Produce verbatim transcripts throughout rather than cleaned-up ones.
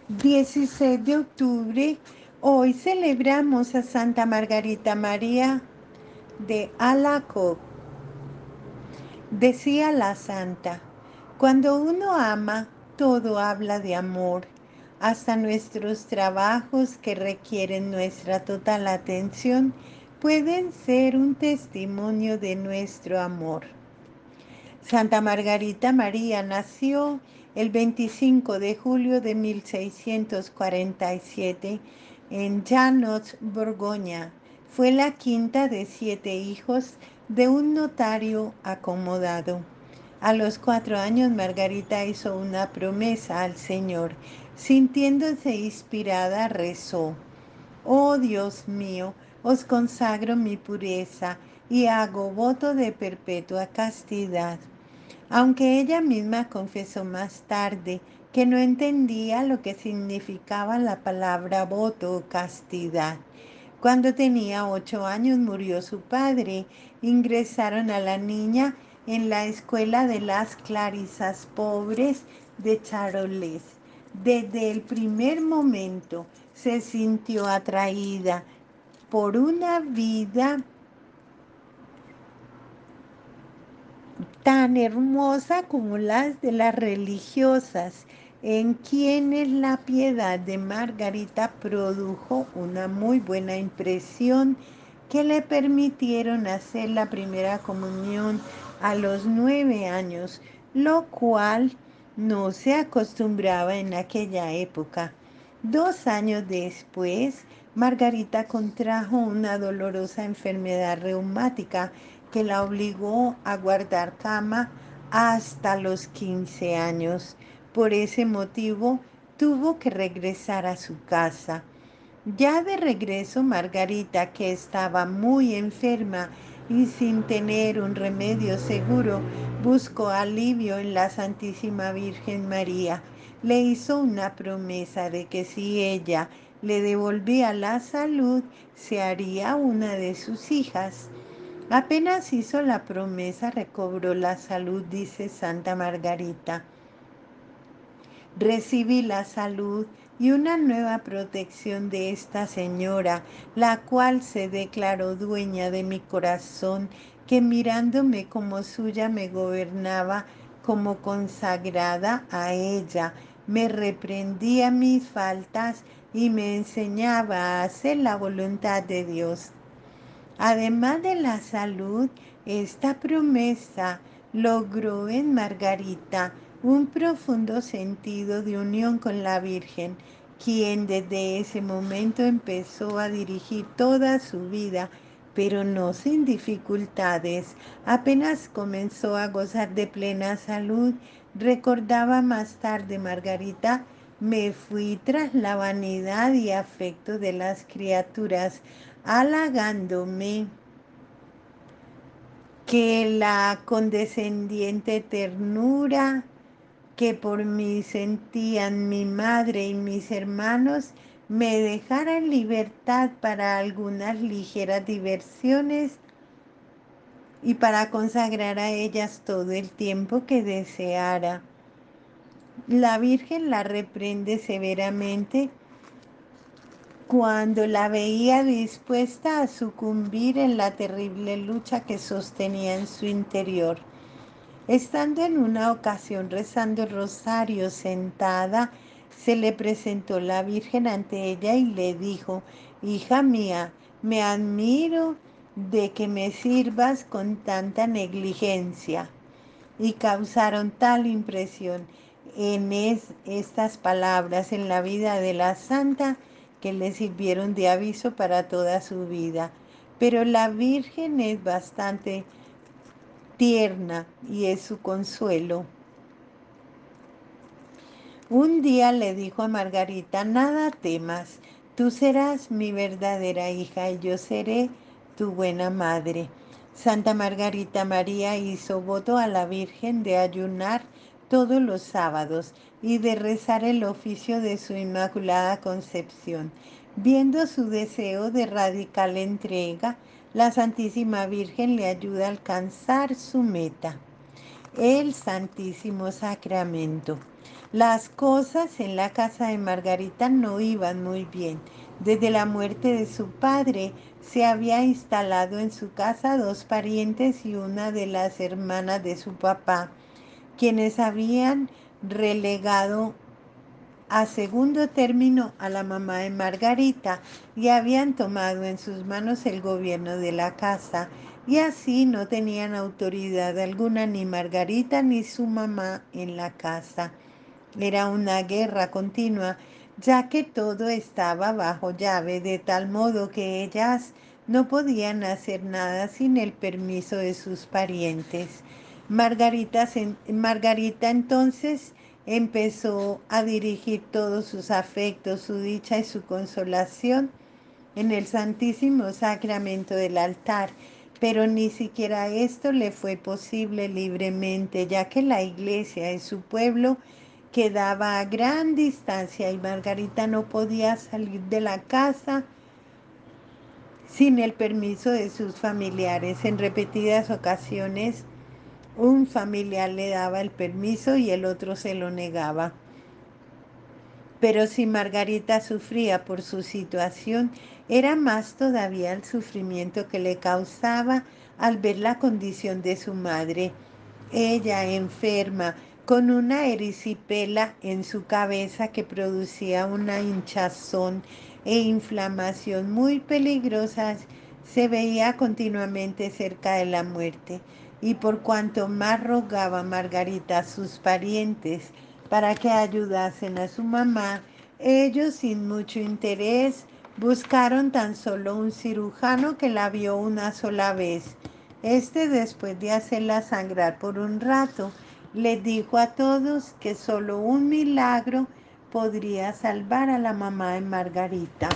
dieciséis de octubre, hoy celebramos a Santa Margarita María de Alacoque. Decía la santa: cuando uno ama, todo habla de amor, hasta nuestros trabajos que requieren nuestra total atención pueden ser un testimonio de nuestro amor. Santa Margarita María nació el veinticinco de julio de mil seiscientos cuarenta y siete en Llanos, Borgoña. Fue la quinta de siete hijos de un notario acomodado. A los cuatro años Margarita hizo una promesa al Señor. Sintiéndose inspirada, rezó: oh Dios mío, os consagro mi pureza y hago voto de perpetua castidad. Aunque ella misma confesó más tarde que no entendía lo que significaba la palabra voto o castidad. Cuando tenía ocho años murió su padre. Ingresaron a la niña en la escuela de las Clarisas pobres de Charolles. Desde el primer momento se sintió atraída por una vida tan hermosa como las de las religiosas, en quienes la piedad de Margarita produjo una muy buena impresión, que le permitieron hacer la primera comunión a los nueve años, lo cual no se acostumbraba en aquella época. Dos años después, Margarita contrajo una dolorosa enfermedad reumática que la obligó a guardar cama hasta los quince años. Por ese motivo, tuvo que regresar a su casa. Ya de regreso, Margarita, que estaba muy enferma y sin tener un remedio seguro, buscó alivio en la Santísima Virgen María. Le hizo una promesa de que si ella le devolvía la salud, se haría una de sus hijas. Apenas hizo la promesa, recobró la salud, dice Santa Margarita. Recibí la salud y una nueva protección de esta señora, la cual se declaró dueña de mi corazón, que mirándome como suya me gobernaba como consagrada a ella, me reprendía mis faltas y me enseñaba a hacer la voluntad de Dios. Además de la salud, esta promesa logró en Margarita un profundo sentido de unión con la Virgen, quien desde ese momento empezó a dirigir toda su vida, pero no sin dificultades. Apenas comenzó a gozar de plena salud, recordaba más tarde Margarita: me fui tras la vanidad y afecto de las criaturas, halagándome que la condescendiente ternura que por mí sentían mi madre y mis hermanos me dejara en libertad para algunas ligeras diversiones y para consagrar a ellas todo el tiempo que deseara. La Virgen la reprende severamente cuando la veía dispuesta a sucumbir en la terrible lucha que sostenía en su interior. Estando en una ocasión rezando el rosario sentada, se le presentó la Virgen ante ella y le dijo: hija mía, me admiro de que me sirvas con tanta negligencia. Y causaron tal impresión en es, estas palabras en la vida de la santa, que le sirvieron de aviso para toda su vida. Pero la Virgen es bastante tierna y es su consuelo. Un día le dijo a Margarita: nada temas, tú serás mi verdadera hija y yo seré tu buena madre. Santa Margarita María hizo voto a la Virgen de ayunar todos los sábados y de rezar el oficio de su Inmaculada Concepción. Viendo su deseo de radical entrega, la Santísima Virgen le ayuda a alcanzar su meta, el Santísimo Sacramento. Las cosas en la casa de Margarita no iban muy bien. Desde la muerte de su padre se había instalado en su casa dos parientes y una de las hermanas de su papá, quienes habían relegado a segundo término a la mamá de Margarita y habían tomado en sus manos el gobierno de la casa, y así no tenían autoridad alguna ni Margarita ni su mamá en la casa. Era una guerra continua, ya que todo estaba bajo llave, de tal modo que ellas no podían hacer nada sin el permiso de sus parientes. Margarita, se- Margarita entonces empezó a dirigir todos sus afectos, su dicha y su consolación en el Santísimo Sacramento del altar, pero ni siquiera esto le fue posible libremente, ya que la iglesia de su pueblo quedaba a gran distancia y Margarita no podía salir de la casa sin el permiso de sus familiares. En repetidas ocasiones, un familiar le daba el permiso y el otro se lo negaba. Pero si Margarita sufría por su situación, era más todavía el sufrimiento que le causaba al ver la condición de su madre. Ella enferma, con una erisipela en su cabeza que producía una hinchazón e inflamación muy peligrosas, se veía continuamente cerca de la muerte. Y por cuanto más rogaba Margarita a sus parientes para que ayudasen a su mamá, ellos sin mucho interés buscaron tan solo un cirujano que la vio una sola vez. Este, después de hacerla sangrar por un rato, les dijo a todos que solo un milagro podría salvar a la mamá de Margarita.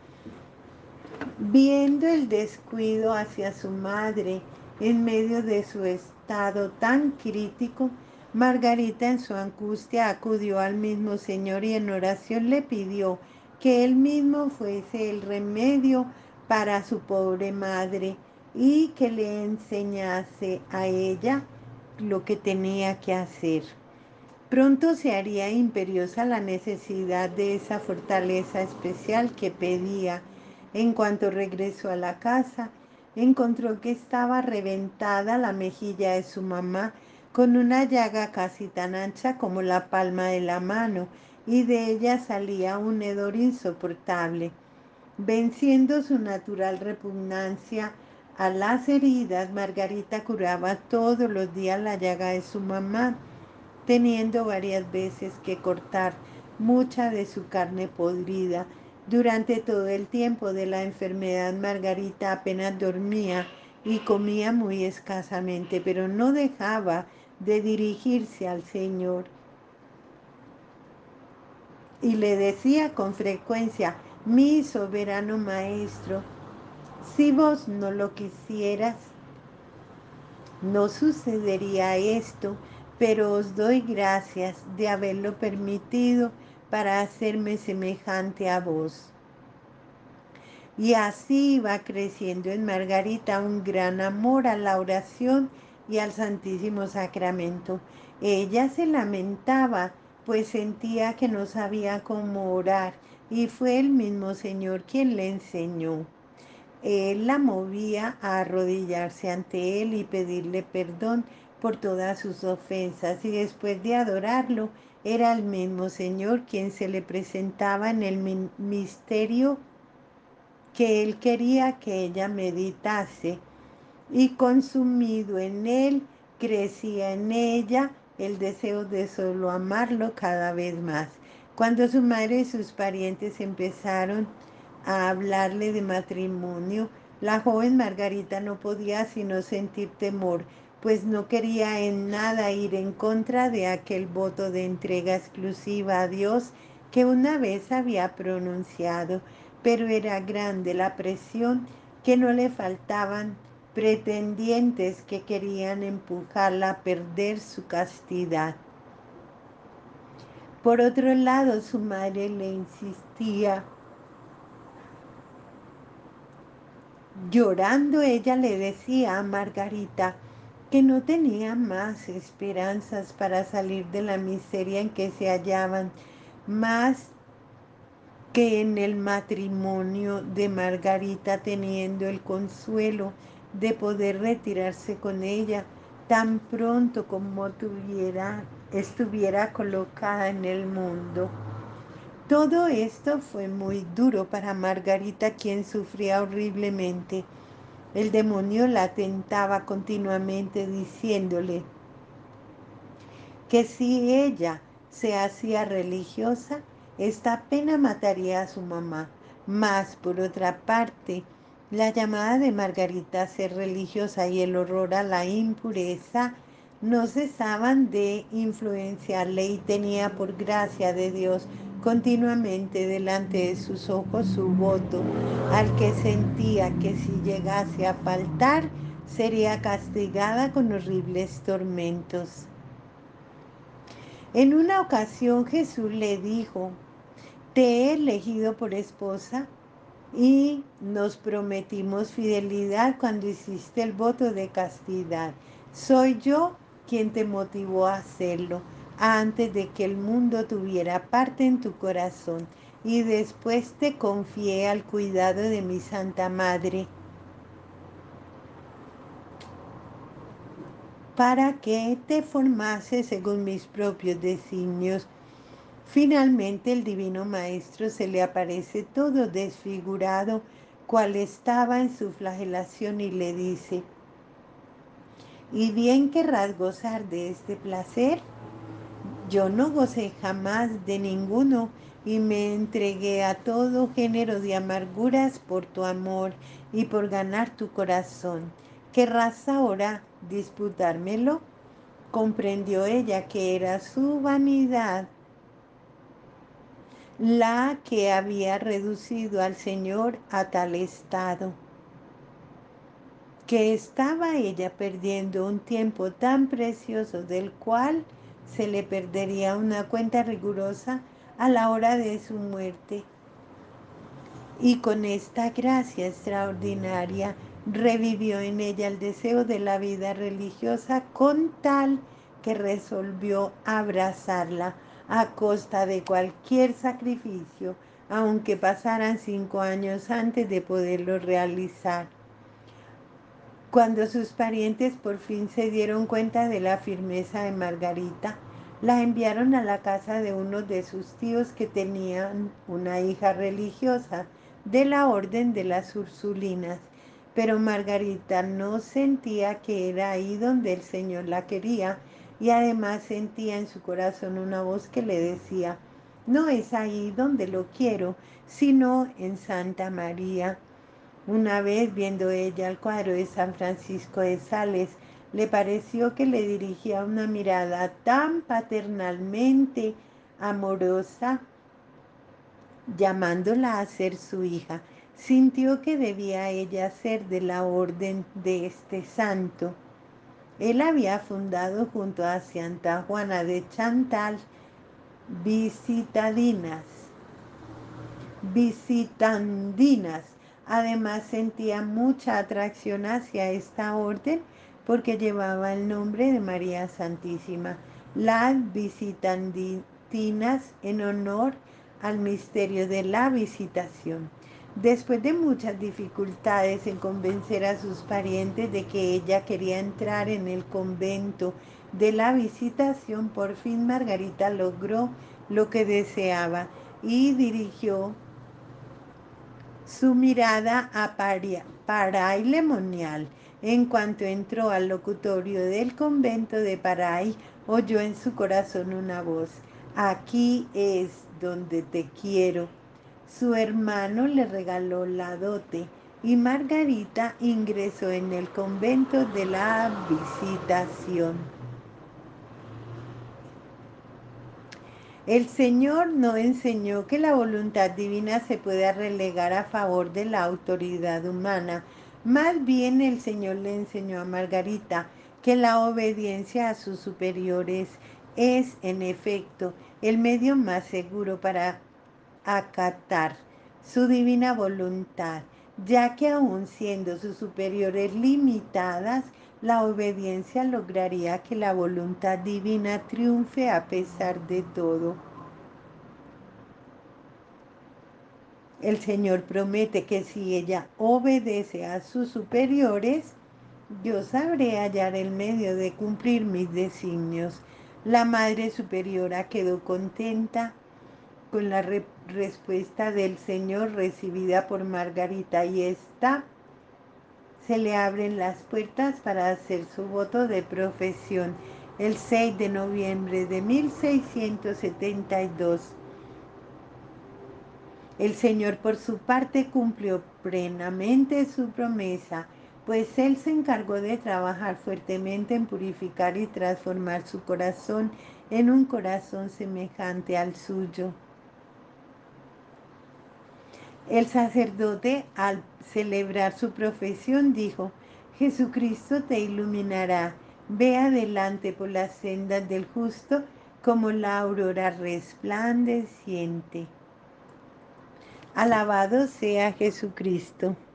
Viendo el descuido hacia su madre en medio de su estado tan crítico, Margarita en su angustia acudió al mismo Señor y en oración le pidió que él mismo fuese el remedio para su pobre madre y que le enseñase a ella lo que tenía que hacer. Pronto se haría imperiosa la necesidad de esa fortaleza especial que pedía. En cuanto regresó a la casa, encontró que estaba reventada la mejilla de su mamá con una llaga casi tan ancha como la palma de la mano, y de ella salía un hedor insoportable. Venciendo su natural repugnancia a las heridas, Margarita curaba todos los días la llaga de su mamá, teniendo varias veces que cortar mucha de su carne podrida. Durante todo el tiempo de la enfermedad, Margarita apenas dormía y comía muy escasamente, pero no dejaba de dirigirse al Señor y le decía con frecuencia: mi soberano Maestro, si vos no lo quisieras, no sucedería esto, pero os doy gracias de haberlo permitido para hacerme semejante a vos. Y así iba creciendo en Margarita un gran amor a la oración y al Santísimo Sacramento. Ella se lamentaba, pues sentía que no sabía cómo orar, y fue el mismo Señor quien le enseñó. Él la movía a arrodillarse ante él y pedirle perdón por todas sus ofensas, y después de adorarlo, era el mismo Señor quien se le presentaba en el misterio que él quería que ella meditase, y consumido en él, crecía en ella el deseo de solo amarlo cada vez más. Cuando su madre y sus parientes empezaron a hablarle de matrimonio, la joven Margarita no podía sino sentir temor, pues no quería en nada ir en contra de aquel voto de entrega exclusiva a Dios que una vez había pronunciado, pero era grande la presión, que no le faltaban pretendientes que querían empujarla a perder su castidad. Por otro lado, su madre le insistía. Llorando, ella le decía a Margarita que no tenía más esperanzas para salir de la miseria en que se hallaban, más que en el matrimonio de Margarita, teniendo el consuelo de poder retirarse con ella tan pronto como tuviera, estuviera colocada en el mundo. Todo esto fue muy duro para Margarita, quien sufría horriblemente. El demonio la tentaba continuamente diciéndole que si ella se hacía religiosa, esta pena mataría a su mamá. Mas, por otra parte, la llamada de Margarita a ser religiosa y el horror a la impureza no cesaban de influenciarle, y tenía por gracia de Dios continuamente delante de sus ojos su voto, al que sentía que si llegase a faltar, sería castigada con horribles tormentos. En una ocasión Jesús le dijo: te he elegido por esposa y nos prometimos fidelidad cuando hiciste el voto de castidad. Soy yo quien te motivó a hacerlo antes de que el mundo tuviera parte en tu corazón, y después te confié al cuidado de mi Santa Madre para que te formase según mis propios designios. Finalmente el Divino Maestro se le aparece todo desfigurado, cual estaba en su flagelación, y le dice: ¿y bien querrás gozar de este placer? Yo no gocé jamás de ninguno, y me entregué a todo género de amarguras por tu amor y por ganar tu corazón. ¿Querrás ahora disputármelo? Comprendió ella que era su vanidad la que había reducido al Señor a tal estado, que estaba ella perdiendo un tiempo tan precioso, del cual se le perdería una cuenta rigurosa a la hora de su muerte. Y con esta gracia extraordinaria revivió en ella el deseo de la vida religiosa, con tal que resolvió abrazarla a costa de cualquier sacrificio, aunque pasaran cinco años antes de poderlo realizar. Cuando sus parientes por fin se dieron cuenta de la firmeza de Margarita, la enviaron a la casa de uno de sus tíos, que tenían una hija religiosa de la orden de las Ursulinas. Pero Margarita no sentía que era ahí donde el Señor la quería, y además sentía en su corazón una voz que le decía: no es ahí donde lo quiero, sino en Santa María. Una vez, viendo ella el cuadro de San Francisco de Sales, le pareció que le dirigía una mirada tan paternalmente amorosa, llamándola a ser su hija. Sintió que debía ella ser de la orden de este santo. Él había fundado junto a Santa Juana de Chantal visitadinas visitandinas. Además, sentía mucha atracción hacia esta orden porque llevaba el nombre de María Santísima. Las visitandinas, en honor al misterio de la visitación. Después de muchas dificultades en convencer a sus parientes de que ella quería entrar en el convento de la Visitación, por fin Margarita logró lo que deseaba y dirigió su mirada a Paray Lemonial. En cuanto entró al locutorio del convento de Paray, oyó en su corazón una voz: aquí es donde te quiero. Su hermano le regaló la dote, y Margarita ingresó en el convento de la Visitación. El Señor no enseñó que la voluntad divina se pueda relegar a favor de la autoridad humana. Más bien el Señor le enseñó a Margarita que la obediencia a sus superiores es, en efecto, el medio más seguro para acatar su divina voluntad, ya que aun siendo sus superiores limitadas, La obediencia lograría que la voluntad divina triunfe a pesar de todo. El Señor promete que si ella obedece a sus superiores, yo sabré hallar el medio de cumplir mis designios. La Madre Superiora quedó contenta con la re respuesta del Señor recibida por Margarita y esta se le abren las puertas para hacer su voto de profesión el seis de noviembre de mil seiscientos setenta y dos. El Señor por su parte cumplió plenamente su promesa, pues Él se encargó de trabajar fuertemente en purificar y transformar su corazón en un corazón semejante al suyo. El sacerdote, al celebrar su profesión, dijo: Jesucristo te iluminará, ve adelante por las sendas del justo como la aurora resplandeciente. Alabado sea Jesucristo.